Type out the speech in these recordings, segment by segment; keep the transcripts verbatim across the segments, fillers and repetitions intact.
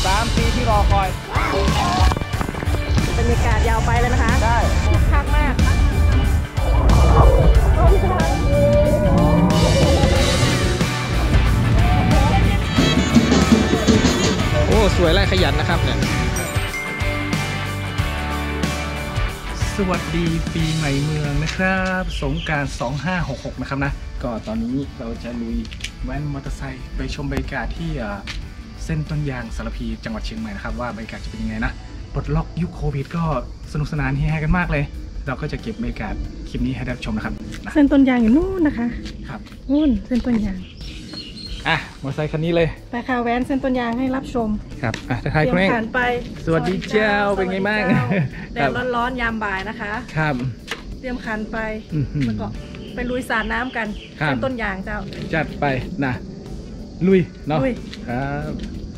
สามปีที่รอคอยบรรยากาศยาวไปเลยนะคะได้คึกคักมากต้นทางโอ้สวยไล่ขยันนะครับเนี่ยสวัสดีปีใหม่เมืองนะครับสงกรานต์สองห้าหกหกนะครับนะก็ตอนนี้เราจะลุยแว้นมอเตอร์ไซค์ไปชมบรรยากาศที่เส้นต้นยางสารพีจังหวัดเชียงใหม่นะครับว่าบรรยากาศจะเป็นยังไงนะปลดล็อกยุคโควิดก็สนุกสนานเฮฮากันมากเลยเราก็จะเก็บบรรยากาศคลิปนี้ให้ได้ชมนะครับเส้นต้นยางอยู่นู่นนะคะครับนู่นเส้นต้นยางอ่ะมอเตอร์ไซค์คันนี้เลยไปค่ะแว้นเส้นต้นยางให้รับชมครับอ่ะทักทายคุณเองผ่านไปสวัสดีเจ้าเป็นไงบ้างแดดร้อนๆยามบ่ายนะคะครับเตรียมขันไปแล้วก็ไปลุยสาดน้ำกันเส้นต้นยางเจ้าจัดไปนะลุยเนาะลุยครับ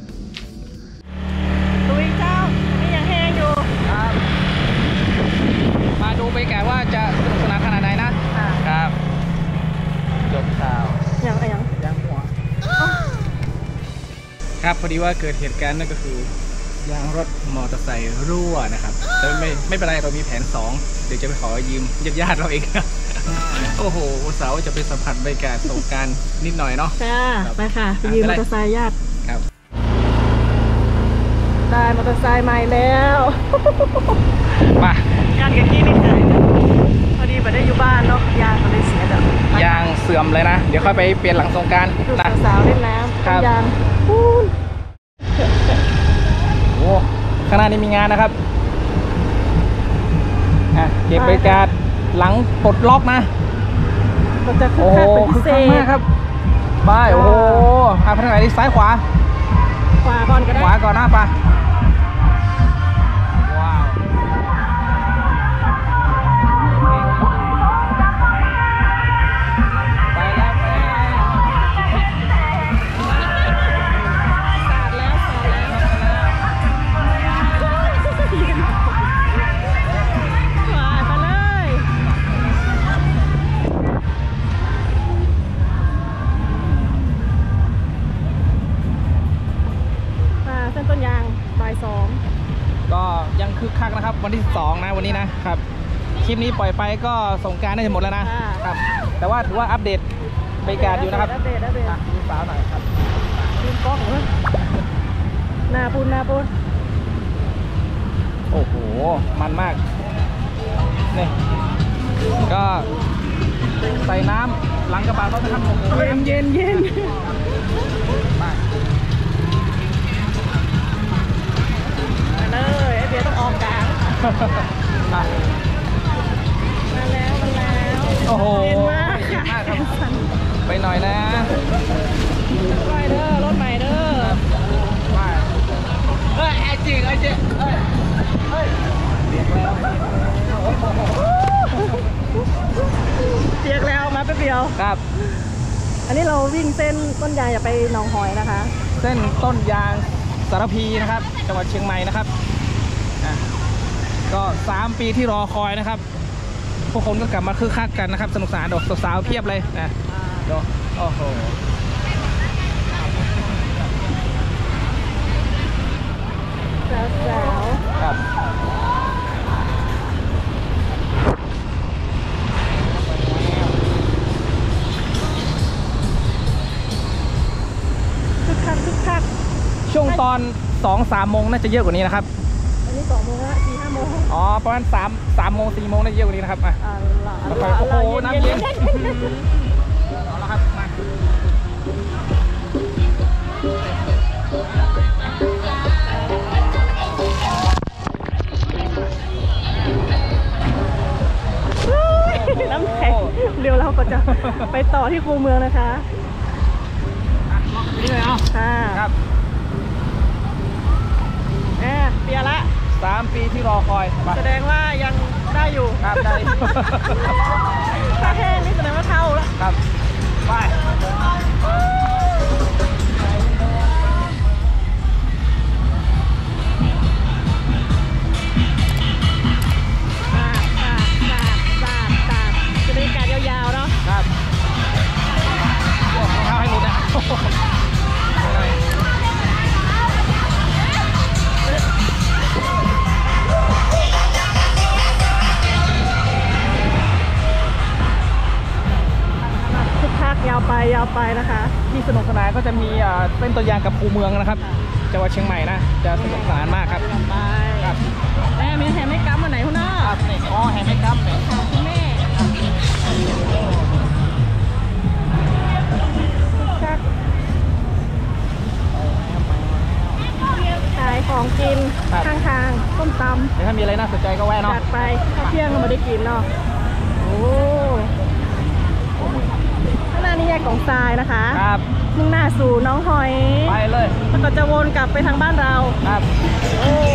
ลุยเจ้านี่ยังแห้งอยู่ครับมาดูไปแกว่าจะสนุกสนานขนาดไหนนะครับจบข่าวยังอะไรยังยังหัวครับพอดีว่าเกิดเหตุการณ์นั่นก็คือยางรถมอเตอร์ไซค์รั่วนะครับแต่ไม่ไม่เป็นไรเรามีแผนสองเดี๋ยวจะไปขอยืมญาติญาติเราเองโอ้โหสาวจะไปสัมผัสบรรยากาศสงกรานต์นิดหน่อยเนาะค่ะไปค่ะไปยืมมอเตอร์ไซค์ญาติครับได้มอเตอร์ไซค์ใหม่แล้วมาการกันที่นี่เลยพอดีไปได้อยู่บ้านเนาะยางก็เลยเสียจ้ะยางเสื่อมเลยนะเดี๋ยวค่อยไปเปลี่ยนหลังสงกรานต์นะสาวเล่นน้ำยางปูนโอ้ข้างหน้านี้มีงานนะครับอ่ะเก็บบรรยากาศหลังปลดล็อกนะมันจะคึกคักเป็นพิเศษครับบ้าโอ้โหอ่ะทางไหนดีซ้ายขวาขวาก่อนก็ได้ขวาก่อนหน้าปะว้าวไปแล้วไปสาดแล้วสาดแล้วไปเลยเส้นต้นยางบ่ายสองก็ยังคึกคักนะครับวันที่สองนะวันนี้นะครับคลิปนี้ปล่อยไปก็สงกรานต์ได้หมดแล้วนะครับแต่ว่าถือว่าอัปเดตบรรยากาศอยู่นะครับอัปเดตอัปเดตดูสาวหน่อยครับดูกล้องเลยหน้าปูนหน้าปูนโอ้โหมันมากนี่ก็ใส่น้ำหลังกระบะรถนะครับเย็นเย็นเย็นมาเลยไอเบียต้องออกกลางมาแล้วมาแล้วโอ้โหเย็นมากเย็นมากครับไปหน่อยนะไปเด้อรถใหม่เด้อไปเฮ้ยไอจิงไอจิงเฮ้ยเฮ้ยเปียกแล้วเปียกแล้วมาแป๊บเดียวครับอันนี้เราวิ่งเส้นต้นยางอย่าไปหนองหอยนะคะเส้นต้นยางสารพีนะครับจังหวัดเชียงใหม่นะครับก็สามปีที่รอคอยนะครับพวกคนก็กลับมาคึกคักกันนะครับสนุกสนานดอกสาวๆเพียบเลยนะดูโอ้โหสาวๆครับคึกคักคึกคักช่วงตอนสองสามโมงน่าจะเยอะกว่านี้นะครับอันนี้สองโมงละสี่ห้าโมงอ๋อประมาณสามสามโมงสี่โมงน่าจะเยอะกว่านี้นะครับอ่ะโอ้โหน้ำเย็นเอาละครับมาน้ำแข็งเร็วแล้วก็จะไปต่อที่คูเมืองนะคะนี่เลยเอาครับแอบเปียละสามปีที่รอคอยแสดงว่ายังได้อยู่ครับได้ถ้าแห้งนี่แสดงว่าเท่าแล้วครับไปจะเป็นการยาวๆเนาะครับโอ้รองเท้าให้หลุดนะาวไปนะคะที่สนุกสนานก็จะมีอ่าเส้นตัวยางกับคูเมืองนะครับจังหวัดเชียงใหม่นะจะสนุกสนานมากครับไปครับแม่มีแฮมไม่กั๊มวันไหนคุณน้าครับนี่อ๋อแฮมไม่กั๊มเนี่ยคุณแม่จักขายของกินข้างทางส้มตำเดี๋ยวถ้ามีอะไรน่าสนใจก็แวะเนาะจัดไปข้าวเที่ยงก็ไม่ได้กินเนาะโอ้ข้างหน้านี่แยกของทรายนะคะครับมุ่งหน้าสู่น้องหอยไปเลยแล้วก็จะวนกลับไปทางบ้านเราครับโอ้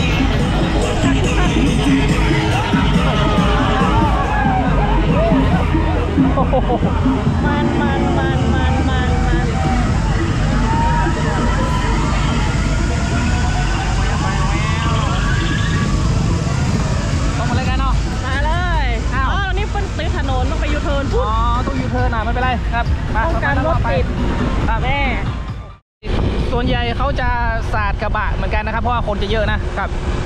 มันมันมันมันมันมันต้องมาเลยกันเนาะมาเลยอ๋อนี่เป็นตื้อถนนต้องไปยูเทิร์นอ๋ปุ๊อบ ต้องยูเทิร์นอ่ะไม่เป็นไรครับมาป้องกันรถติดครับแม่ส่วนใหญ่เขาจะสาดกระบะเหมือนกันนะครับเพราะว่าคนจะเยอะนะครับ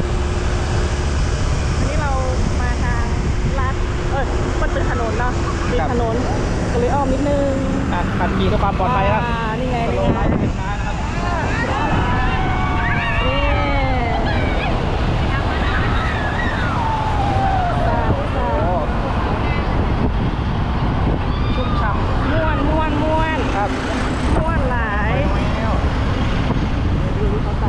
อันนี้เรามาทางลัดเออเป็นตื้อถนนเนาะติดถนนก็เลยอ้อมนิดนึงอ่ะขับขี่ด้วยความปลอดภัยครับอ่านี่ไงสนี่โลไงว์ไลท์ช้าๆนะครับนี่สาดสาโอ้ดชุ่มฉ่ม่วนม่วนม่วนำครับม่วนหลายแล้วดูเขาใส่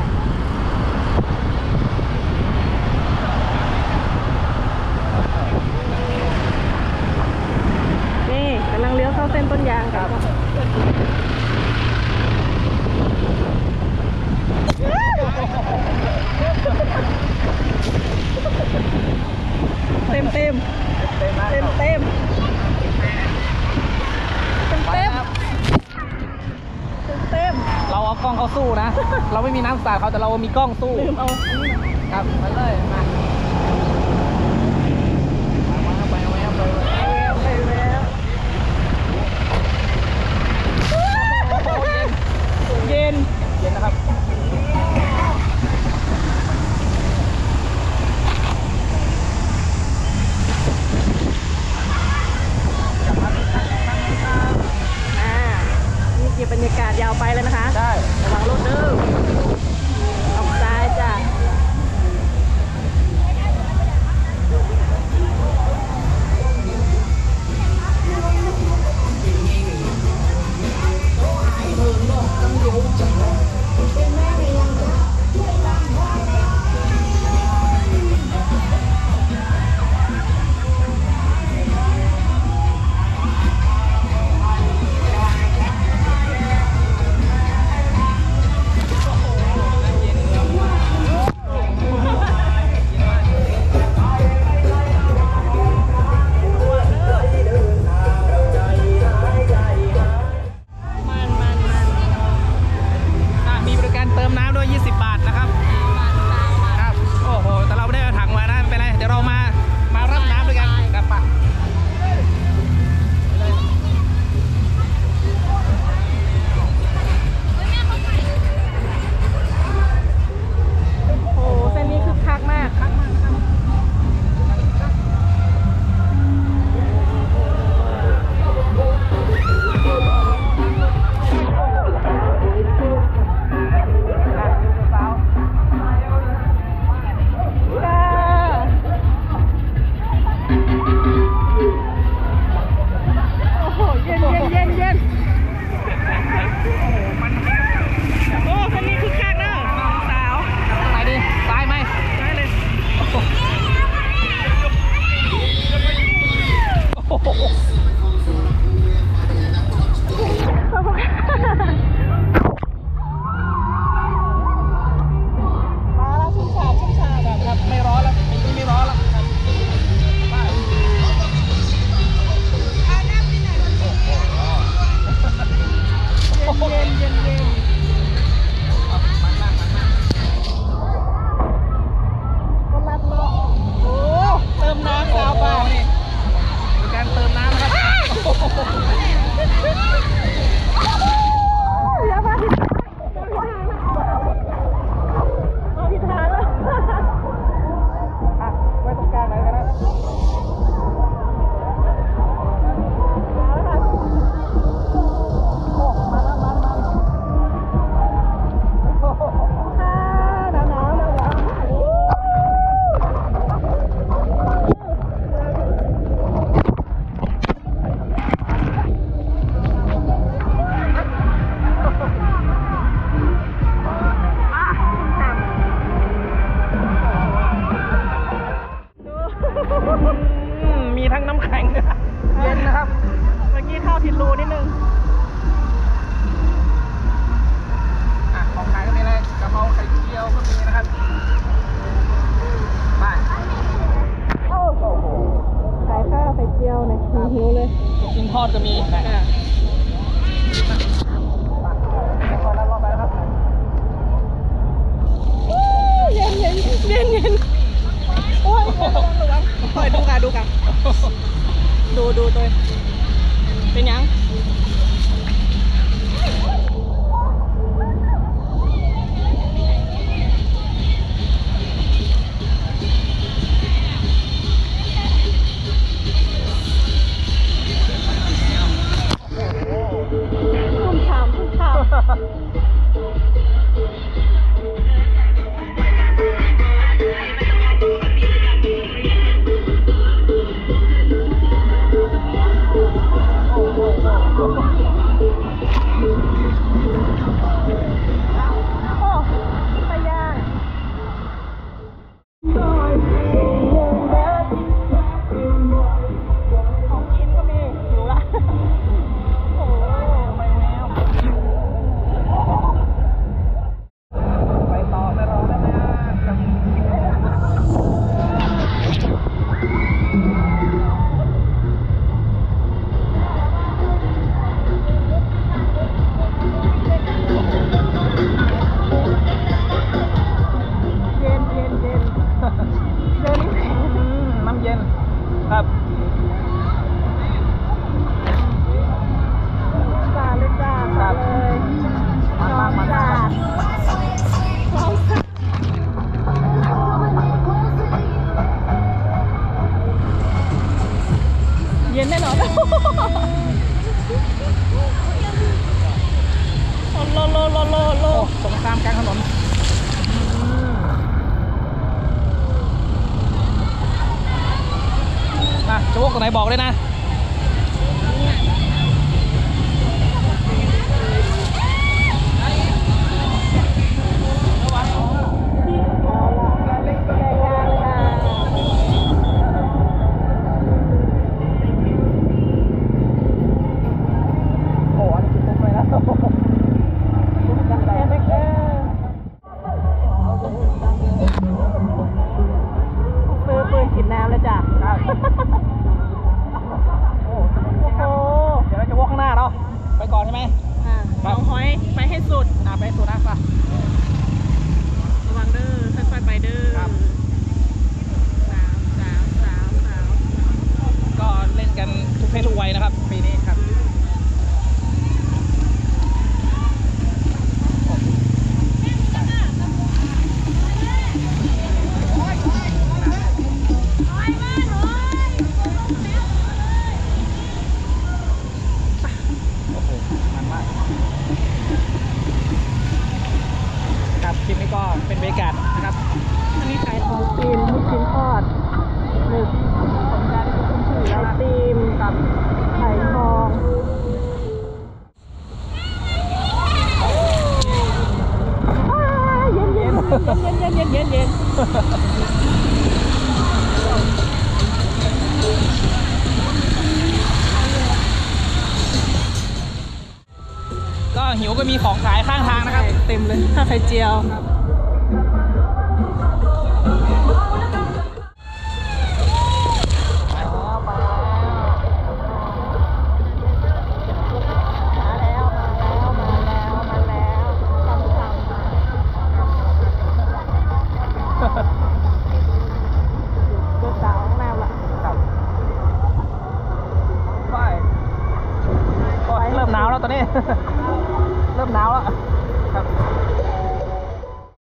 นี่กำลังเลี้ยวเข้าเส้นต้นยางกันเต็มเต็มเต็มนะเต็มเต็มเต็มไปเต็มครับเต็มเต็มเราเอากล้องเขาสู้นะ เราไม่มีน้ำสาดเขาแต่เรามีกล้องสู้ลืมเอาอันนี้หน่อยครับไปเลยมามาไปเอาไว้ครับไปเลยแล้วไปแล้ว เย็นเย็นนะครับอ่านี่เก็บบรรยากาศยาวไปเลยนะคะได้ระวังรถเด้อออกซ้ายจ้ะก็มีนะค่ะพอแล้วรอบไปแล้วครับเย็นเย็นเย็นเย็นโอ้ยระวังระวังคอยดูกันดูกันดูดูตัวเป็นยังคุณถามคุณถามโอ้ไปย่างของกินก็มีหิวละโอ้ไปแล้วไปต่อไม่รอแล้วนะครับเย็นเย็นเย็นเย็นอืมน้ำเย็นครับจ้าเลยจ้ามาเลยนอนจ้าพร้อมจ้าเย็นแน่นอนโลโลโลโลโลโอ้สงครามกลางถนนอ่ะจะวกตรงไหนบอกเลยนะ โอ้อันนี้คือปุ๊บเลยนะปุ๊บกันแตกซื้อปืนฉีดน้ำเลยจ้ะโอ้โอ้โหเดี๋ยวเราจะวกข้างหน้าเนาะไปก่อนใช่ไหมอ่ะน้องหอยไปให้สุดอ่ะไปสุดนะป่ะระวังเด้อค่อยๆไปเด้อครับสามสามสามสามก็เล่นกันทุกเพศทุกวัยนะครับปีนี้ครับโอ้โหมันมากครับคลิปนี้ก็เป็นบรรยากาศนะครับอันนี้ขายของกินลูกชิ้นทอดหนึ่งของการที่คุณถือไอติมกับไข่ทองอ้าเย็นเย็นเย็นเย็นเย็นเย็นเย็นก็หิวก็มีของขายข้างทางนะครับเต็มเลยข้าวไข่เจียวมาแล้วมาแล้วมาแล้วทำทำตัวสาวแนวละครับไปโอ้ยเริ่มหนาวแล้วตอนนี้ เริ่มหนาวแล้วครับ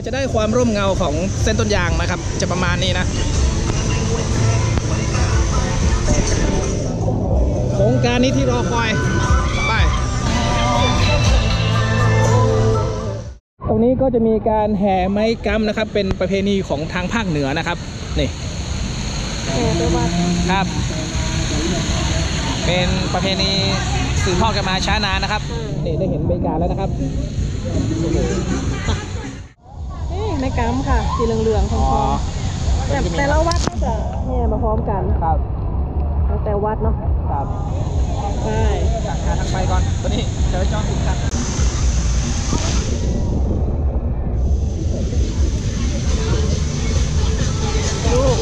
จะได้ความร่มเงาของเส้นต้นยางนะครับจะประมาณนี้นะโครงการนี้ที่รอคอยไปตรงนี้ก็จะมีการแห่ไม้กำนะครับเป็นประเพณีของทางภาคเหนือนะครับนี่แห่ไปวัดครับ เป็นประเพณีสืบทอดกันมาช้านานนะครับนี่ได้เห็นบรรยากาศแล้วนะครับนี่แม่กำค่ะสีเหลืองๆทองๆแต่แต่ละวัดก็จะแห่มาพร้อมกันครับแล้วแต่วัดเนาะครับใช่จากทางไปก่อนตัวนี้เจอจอมติดกันลูก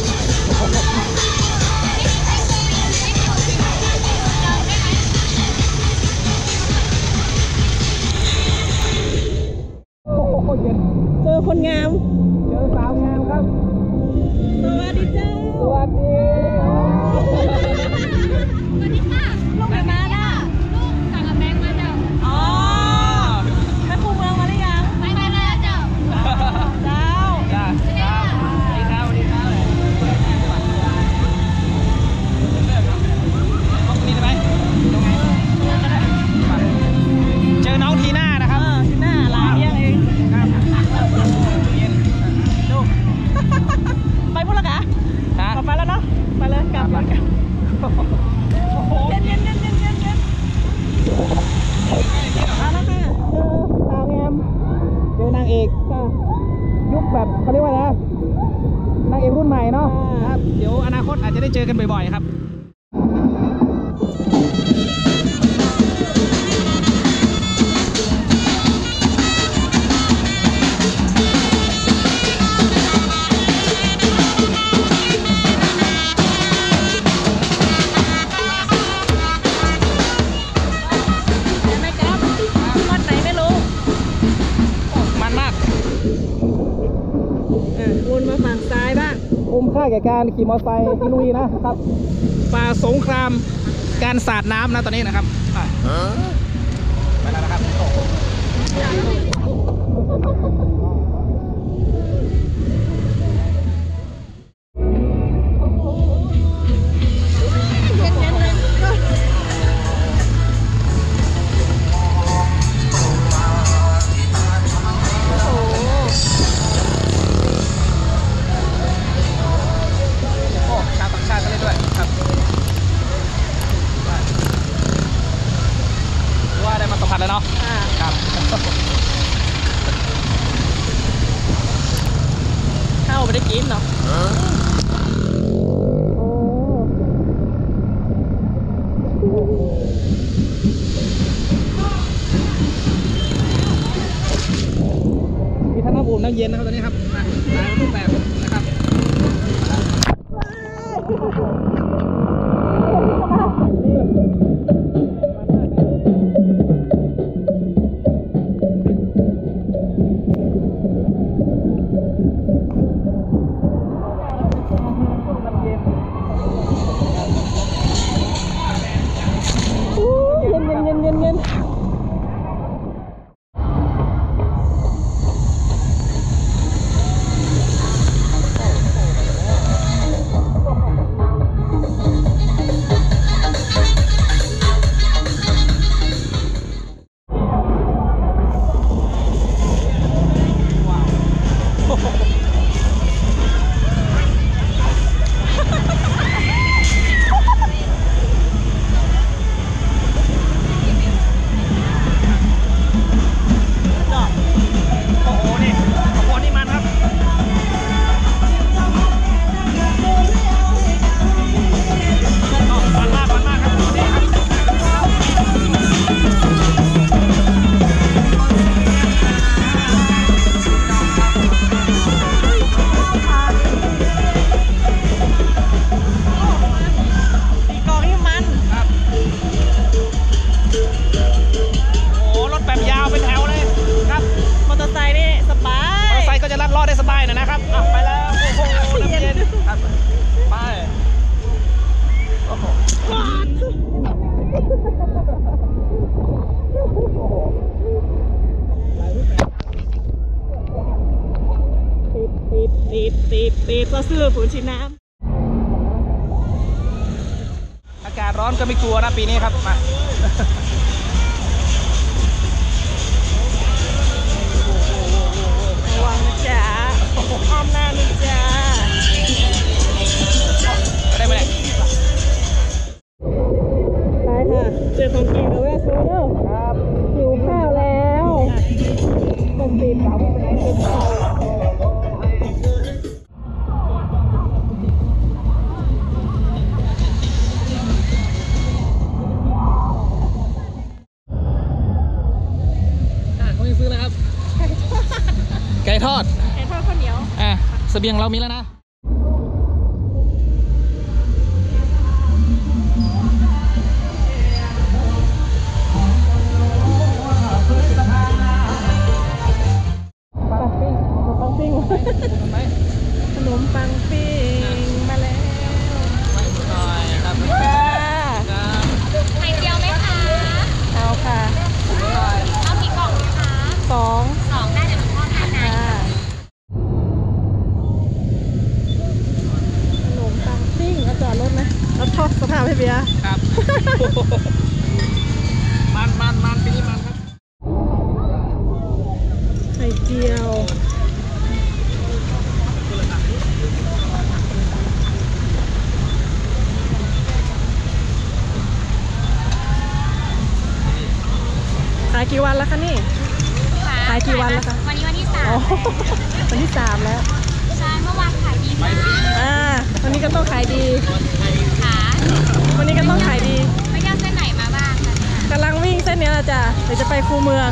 โอ้โหเย็นเจอคนงามเจอสาวงามครับสวัสดีเจ้าสวัสดีลูกไหนมาน่ะลูกสั่งกับแบงค์มาเจ้าอ๋อแม่ครูเมืองมาหรือยังไปไปเลยเจ้าเจ้าจ้าครับสวัสดีครับสวัสดีครับห้องนี้ได้ไหมตรงไหนเจอน้องทีน่านะครับเออที่หน้าร้านเลี้ยงเองครับเย็นลูก ไปพูดและกะฮะกลับไปแล้วเนาะไปเลยกลับเลยกลับเย็นเย็นเย็นเย็นเย็นเย็นมาแล้วค่ะเจอสาวงามเจอนางเอกค่ะยุคแบบเขาเรียกว่าอะไรนะนางเอกรุ่นใหม่เนาะอ่าครับเดี๋ยวอนาคตอาจจะได้เจอกันบ่อยๆครับเห็นไหมครับวัดไหนไม่รู้มันมากอ่ะวนมาฝั่งซ้ายบ้างคุ้มค่าแก่การขี่มอเตอร์ไซค์ที่ลุยนะครับฝ่าสงครามการสาดน้ำนะตอนนี้นะครับไปไปแล้วนะครับโอ้ชาวต่างชาติก็เล่นด้วยครับว่าได้มาสัมผัสแล้วเนาะอ่าครับเข้าไปได้กินเนาะโอ้มีทั้งน้ำอุ่นน้ำเย็นนะครับตอนนี้ครับหลายรูปแบบนะครับเย็นเย็นเย็นเย็นเย็นดีตัวซื้อปุ๋ยชีน้อากาศร้อนก็ไม่กลัวนะปีนี้ครับมาำระวังนะจ๊ะอ้อมหน้านะจ๊ะได้ไหมเนี่ยไปค่ะเจอของกินกับแวะซื้อเด้อครับหิวข้าวแล้วต้มตีนเปล่าไม่เป็นไรเก็บข้าวอ่ะเขาไม่ซื้อแล้วครับ ไก่ทอดไก่ทอดข้าวเหนียวอ่ะเสบียงเรามีแล้วนะปังปิ้งปังปิ้งไหมขนมปังปิ้งมาแล้วไว้หน่อยครับค่ะครับไข่เจียวไหมคะเอาค่ะเอากี่กล่องไหมคะสองสองได้เดี๋ยวหนูทอดให้นะค่ะขนมปังปิ้งเอาจอดรถไหมเอาทอดสภาพให้เบียร์ครับ มันมันมันปีนี้มันครับไข่เจียวขายกี่วันแล้วคะนี่ ขายกี่วันแล้วคะวันนี้วันที่สามอ๋อวันที่สามแล้วใช่เมื่อวานขายดีมากอ่าวันนี้ก็ต้องขายดีค่ะวันนี้ก็ต้องขายดีไม่ได้เอาเส้นไหนมาบ้างคะเนี่ยกำลังวิ่งเส้นนี้แหละจ้ะเดี๋ยวจะไปคูเมือง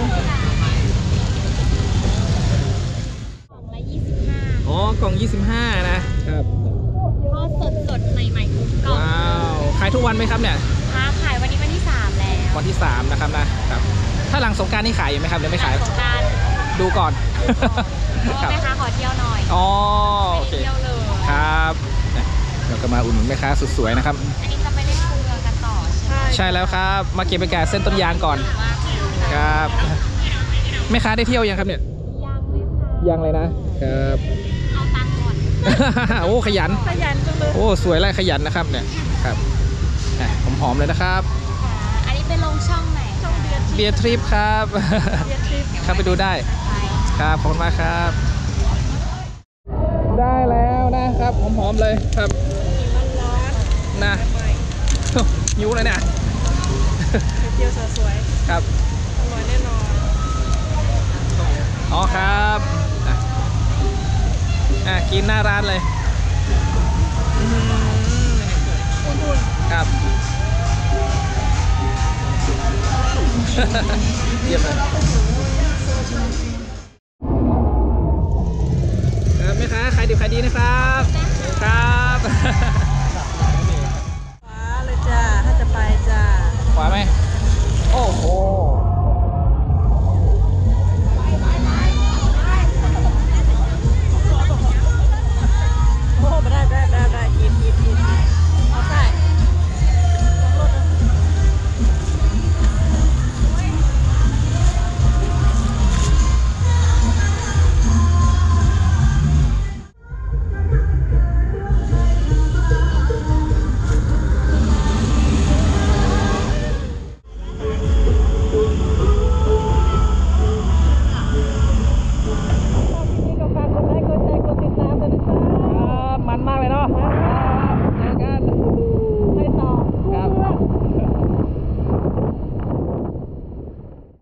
กล่องละยี่สิบห้าอ๋อกล่องยี่สิบห้านะครับทอดสดสดๆใหม่ๆทุกกล่องว้าวขายทุกวันไหมครับเนี่ยค้าขายวันนี้วันที่สามแล้ววันที่สามนะครับนะครับ ถ้าหลังสงกรานต์นี่ขายอยู่ไหมครับหรือไม่ขายสงกรานต์ดูก่อนเพราะว่าแม่ค้าขอเที่ยวหน่อยอ๋อไม่โอได้เคเที่ยวเลยครับเนี่ยเราก็มาอุดหนุนแม่ค้าสุดสวยนะครับอันนี้จะไม่ได้คูเมืองกันต่อใช่ไหมใช่แล้วครับ มาเก็บบรรยากาศเส้นต้นยางก่อนมากเลยครับแม่ค้าได้เที่ยวยังครับเนี่ยยังเลยค่ะยังเลยนะ ครับเอาตังค์ก่อนโอ้ขยันขยันจังเลยโอ้สวยและขยันนะครับเนี่ยครับอ่ะหอมๆเลยนะครับค่ะอันนี้เป็นลงช่องไหนช่องเดือนเบียร์ทริปครับเบียร์ทริปเข้าไปดูได้ไปครับขอบคุณมากครับ ได้แล้วนะครับหอมๆเลยครับร้อนนะๆใหม่หิวเลยเนี่ยไข่เจียวสวยครับๆอร่อยแน่นอนอ๋อครับอ่ะอ่ะกินหน้าร้านเลยอื้อหืออุ่นครับ เยี่ยมเลยครับแม่ค้าขายดิบขายดีนะครับ ครับ